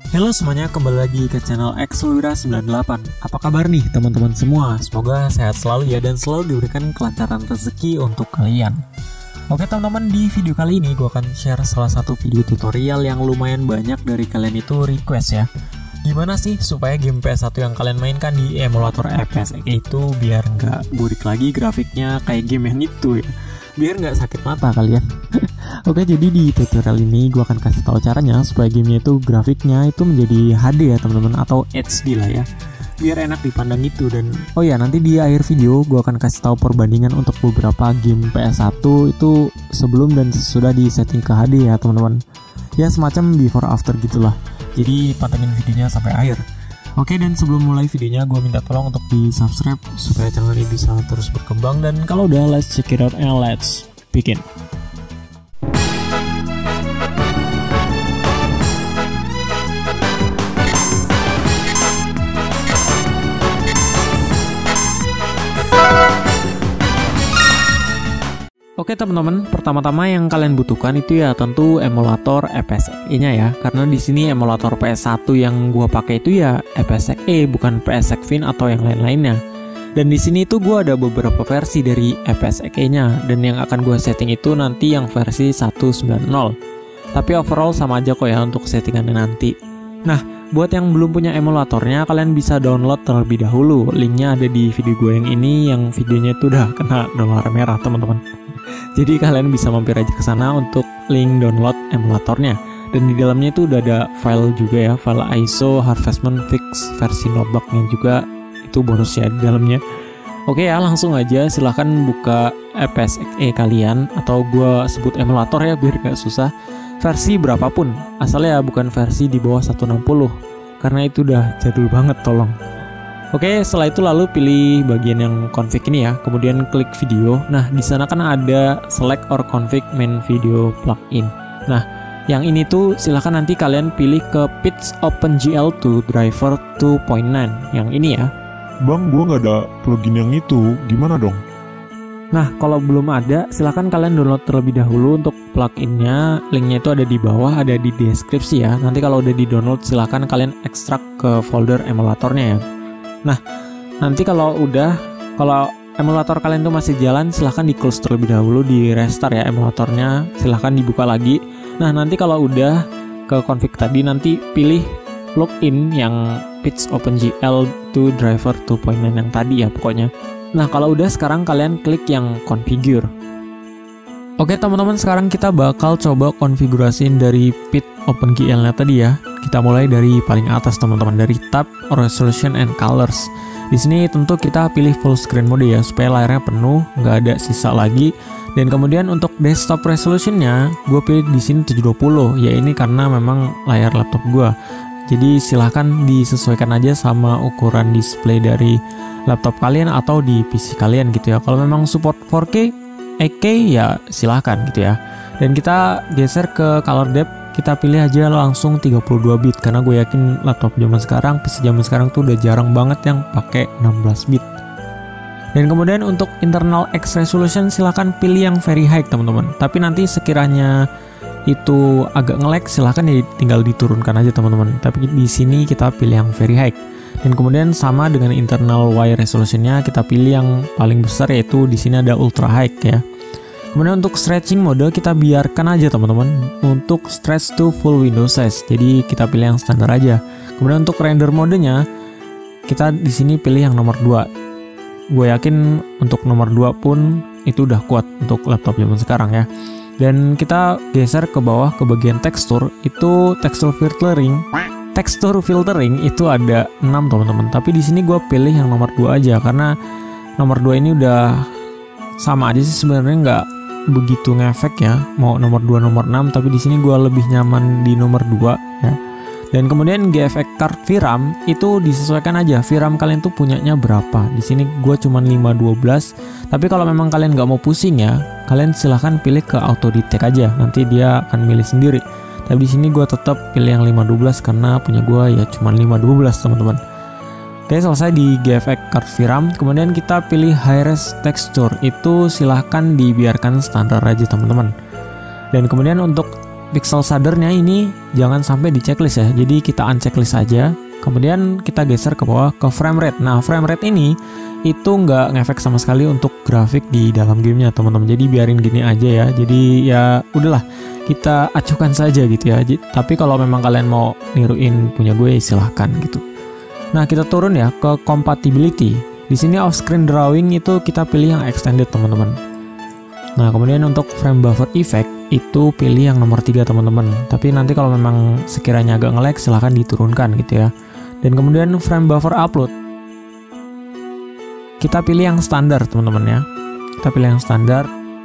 Halo semuanya, kembali lagi ke channel Xlwira98. Apa kabar nih teman-teman semua? Semoga sehat selalu ya dan selalu diberikan kelancaran rezeki untuk kalian. Oke teman-teman, di video kali ini gue akan share salah satu video tutorial yang lumayan banyak dari kalian itu request ya. Gimana sih supaya game PS1 yang kalian mainkan di emulator EPSX itu biar nggak burik lagi grafiknya kayak game yang itu ya, biar nggak sakit mata kalian. Oke, jadi di tutorial ini gue akan kasih tahu caranya supaya gamenya itu grafiknya itu menjadi HD ya teman-teman, atau HD lah ya, biar enak dipandang gitu. Dan oh ya, nanti di akhir video gue akan kasih tahu perbandingan untuk beberapa game PS1 itu sebelum dan sesudah di setting ke HD ya teman-teman. Ya semacam before after gitulah. Jadi pantengin videonya sampai akhir. Oke, dan sebelum mulai videonya gue minta tolong untuk di subscribe supaya channel ini bisa terus berkembang. Dan kalau udah, let's check it out and let's begin. Oke teman-teman, pertama-tama yang kalian butuhkan itu ya tentu emulator EPSX-nya ya, karena di sini emulator PS1 yang gua pakai itu ya EPSX-E, bukan PSX Fin atau yang lain-lainnya. Dan di sini tuh gua ada beberapa versi dari EPSX-nya, dan yang akan gua setting itu nanti yang versi 1.9.0. Tapi overall sama aja kok ya untuk settingannya nanti. Nah, buat yang belum punya emulatornya, kalian bisa download terlebih dahulu. Linknya ada di video gue yang ini, yang videonya itu udah kena dolar merah teman-teman. Jadi kalian bisa mampir aja ke sana untuk link download emulatornya. Dan di dalamnya itu udah ada file juga ya, file ISO Harvestment Fix versi notebooknya juga, itu bonus ya di dalamnya. Oke ya, langsung aja silahkan buka EPSX-E kalian, atau gue sebut emulator ya biar gak susah. Versi berapapun, asalnya bukan versi di bawah 160, karena itu udah jadul banget tolong. Oke, setelah itu lalu pilih bagian yang config ini ya, kemudian klik video. Nah, di sana kan ada select or config main video plugin. Nah, yang ini tuh silahkan nanti kalian pilih ke pitch OpenGL to driver 2.9, yang ini ya. Bang, gua nggak ada plugin yang itu, gimana dong? Nah, kalau belum ada, silahkan kalian download terlebih dahulu untuk pluginnya. Linknya itu ada di bawah, ada di deskripsi ya. Nanti kalau udah di-download, silahkan kalian ekstrak ke folder emulatornya ya. Nah, nanti kalau emulator kalian tuh masih jalan, silahkan di-close terlebih dahulu, di restart ya emulatornya. Silahkan dibuka lagi. Nah, nanti kalau udah ke config tadi, nanti pilih login yang pitch OpenGL to driver 2.9 yang tadi ya pokoknya. Nah, kalau udah, sekarang kalian klik yang configure. Oke teman-teman, sekarang kita bakal coba konfigurasiin dari pitch OpenGL-nya tadi ya. Kita mulai dari paling atas teman-teman, dari tab resolution and colors. Di sini tentu kita pilih full screen mode ya, supaya layarnya penuh, nggak ada sisa lagi. Dan kemudian untuk desktop resolutionnya, gue pilih di sini 720. Ya ini karena memang layar laptop gue. Jadi silahkan disesuaikan aja sama ukuran display dari laptop kalian atau di PC kalian gitu ya. Kalau memang support 4K, 8K ya silahkan gitu ya. Dan kita geser ke color depth, kita pilih aja langsung 32 bit karena gue yakin laptop zaman sekarang, PC zaman sekarang tuh udah jarang banget yang pakai 16 bit. Dan kemudian untuk internal X resolution silahkan pilih yang very high teman-teman. Tapi nanti sekiranya itu agak nge-lag, silahkan ya tinggal diturunkan aja teman-teman. Tapi di sini kita pilih yang very high. Dan kemudian sama dengan internal Y resolutionnya, kita pilih yang paling besar, yaitu di sini ada ultra high ya. Kemudian untuk stretching mode kita biarkan aja teman-teman, untuk stretch to full window size. Jadi kita pilih yang standar aja. Kemudian untuk render modenya kita di sini pilih yang nomor 2. Gue yakin untuk nomor 2 pun itu udah kuat untuk laptop zaman sekarang ya. Dan kita geser ke bawah ke bagian tekstur, itu texture filtering. Tekstur filtering itu ada 6 teman-teman. Tapi di sini gue pilih yang nomor 2 aja karena nomor 2 ini udah sama aja sih sebenarnya, nggak begitu ngefek ya. Mau nomor 2 nomor 6, tapi di sini gue lebih nyaman di nomor 2 ya. Dan kemudian GFX card VRAM itu disesuaikan aja. VRAM kalian tuh punyanya berapa? Di sini gue cuman 512. Tapi kalau memang kalian nggak mau pusing ya, kalian silahkan pilih ke auto detect aja. Nanti dia akan milih sendiri. Tapi di sini gue tetap pilih yang 512 karena punya gue ya cuman 512 teman-teman. Oke, selesai di GFX card VRAM. Kemudian kita pilih high res texture. Itu silahkan dibiarkan standar aja teman-teman. Dan kemudian untuk pixel shadernya ini jangan sampai di checklist ya. Jadi kita unchecklist aja. Kemudian kita geser ke bawah ke frame rate. Nah, frame rate ini itu nggak ngefek sama sekali untuk grafik di dalam gamenya teman-teman. Jadi biarin gini aja ya. Jadi ya udahlah, kita acuhkan saja gitu ya. Tapi kalau memang kalian mau niruin punya gue silahkan gitu. Nah, kita turun ya ke compatibility. Di sini off screen drawing itu kita pilih yang extended teman-teman. Nah, kemudian untuk frame buffer effect itu pilih yang nomor 3 teman-teman. Tapi nanti kalau memang sekiranya agak nge-lag silahkan diturunkan gitu ya. Dan kemudian frame buffer upload kita pilih yang standar teman-teman ya. Kita pilih yang standar.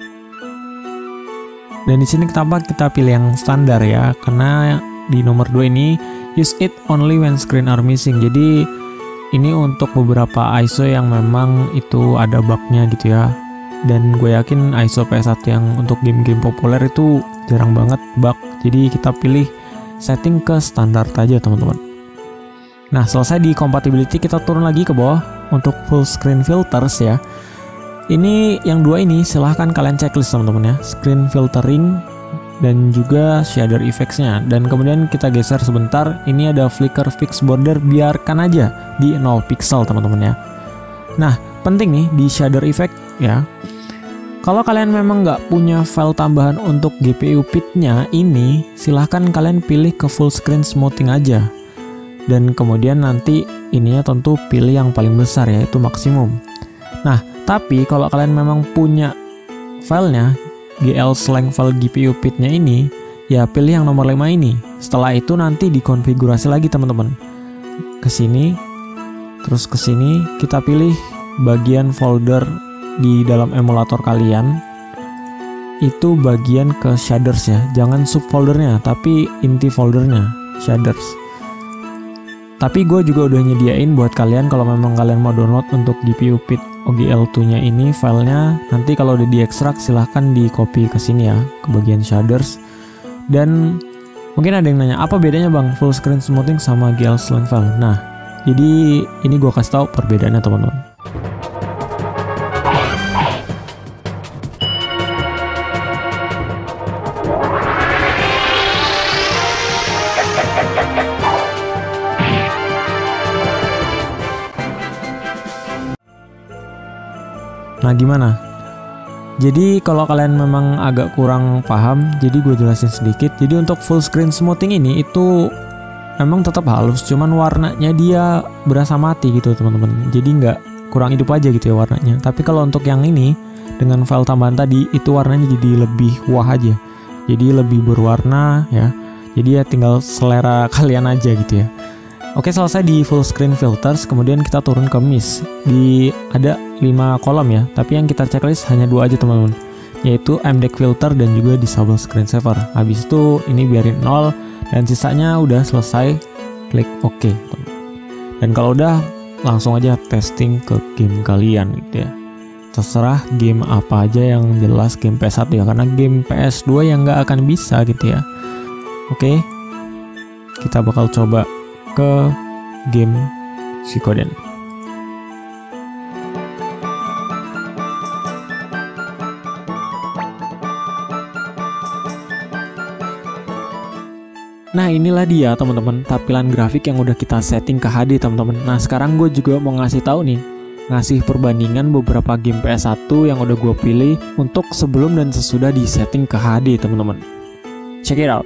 Dan di sini kenapa kita pilih yang standar ya? Karena di nomor 2 ini use it only when screen are missing. Jadi ini untuk beberapa ISO yang memang itu ada bugnya gitu ya. Dan gue yakin ISO PS1 yang untuk game-game populer itu jarang banget bug. Jadi kita pilih setting ke standar aja teman-teman. Nah, selesai di compatibility, kita turun lagi ke bawah untuk full screen filters ya. Ini yang 2 ini silahkan kalian checklist teman-teman ya. Screen filtering dan juga shader effects-nya. Dan kemudian kita geser sebentar, ini ada flicker fix border, biarkan aja di 0 pixel teman-teman ya. Nah, penting nih di shader effect ya. Kalau kalian memang nggak punya file tambahan untuk GPU pitnya ini, silahkan kalian pilih ke full screen smoothing aja. Dan kemudian nanti ininya tentu pilih yang paling besar yaitu maksimum. Nah, tapi kalau kalian memang punya filenya GL slang file GPU pitnya ini, ya pilih yang nomor 5 ini. Setelah itu nanti dikonfigurasi lagi teman-teman. Ke sini, terus ke sini kita pilih bagian folder di dalam emulator kalian. Itu bagian ke shaders ya. Jangan subfoldernya, tapi inti foldernya, shaders. Tapi gue juga udah nyediain buat kalian kalau memang kalian mau download untuk GPU Pit OGL2-nya ini filenya, nanti kalau udah diekstrak silahkan di copy ke sini ya, ke bagian shaders. Dan mungkin ada yang nanya, apa bedanya bang full screen smoothing sama GL slang file? Nah, jadi ini gue kasih tahu perbedaannya teman-teman. Nah, gimana? Jadi kalau kalian memang agak kurang paham, jadi gue jelasin sedikit. Jadi untuk full screen smoothing ini itu memang tetap halus, cuman warnanya dia berasa mati gitu teman-teman. Jadi nggak kurang hidup aja gitu ya warnanya. Tapi kalau untuk yang ini dengan file tambahan tadi itu warnanya jadi lebih wah aja. Jadi lebih berwarna ya. Jadi ya tinggal selera kalian aja gitu ya. Oke, selesai di full screen filters, kemudian kita turun ke mist. Ada 5 kolom ya, tapi yang kita checklist hanya 2 aja teman-teman, yaitu MDEC filter dan juga disable screensaver. Habis itu ini biarin 0 dan sisanya udah selesai, klik OK. Dan kalau udah langsung aja testing ke game kalian gitu ya. Terserah game apa aja yang jelas game PS1 ya, karena game PS2 yang nggak akan bisa gitu ya. Oke, kita bakal coba ke game Suikoden. Nah, inilah dia teman-teman tampilan grafik yang udah kita setting ke HD teman-teman. Nah, sekarang gue juga mau ngasih tahu nih, ngasih perbandingan beberapa game PS1 yang udah gue pilih untuk sebelum dan sesudah di setting ke HD teman-teman. Check it out.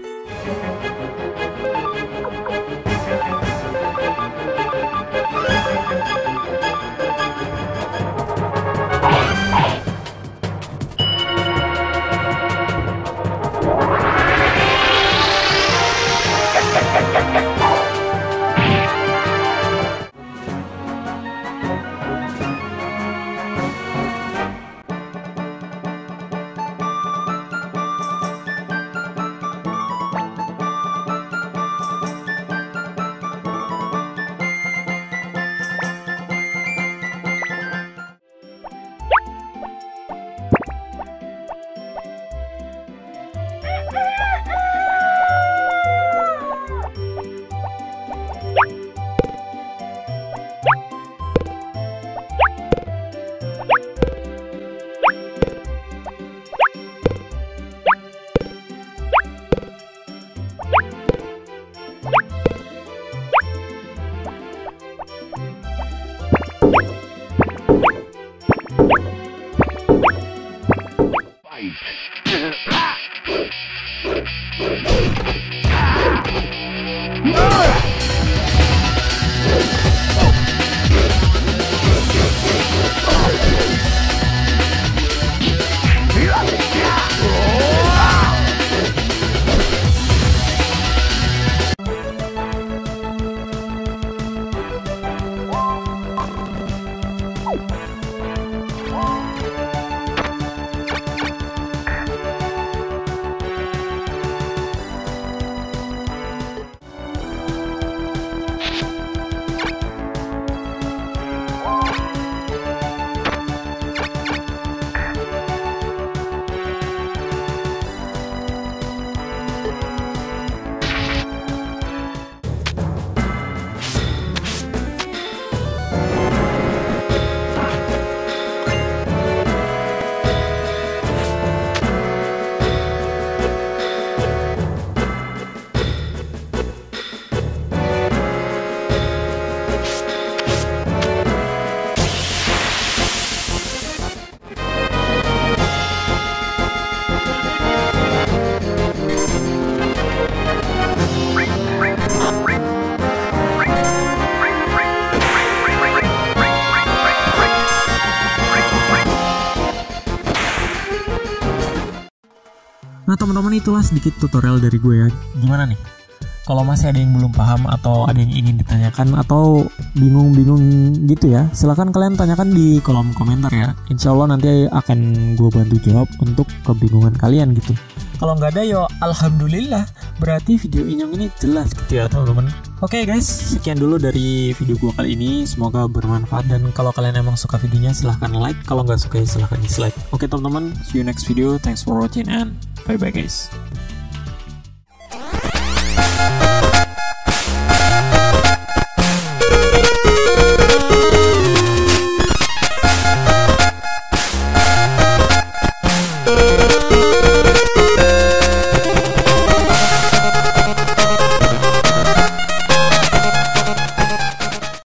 Nah teman-teman, itulah sedikit tutorial dari gue ya. Gimana nih? Kalau masih ada yang belum paham atau ada yang ingin ditanyakan atau bingung-bingung gitu ya, silahkan kalian tanyakan di kolom komentar ya. Insya Allah nanti akan gue bantu jawab untuk kebingungan kalian gitu. Kalau nggak ada yo alhamdulillah, berarti video Inyong ini jelas gitu ya teman-teman. Oke guys, sekian dulu dari video gue kali ini. Semoga bermanfaat, dan kalau kalian emang suka videonya silahkan like, kalau nggak suka ya silahkan dislike. Oke teman-teman, see you next video. Thanks for watching and bye bye guys.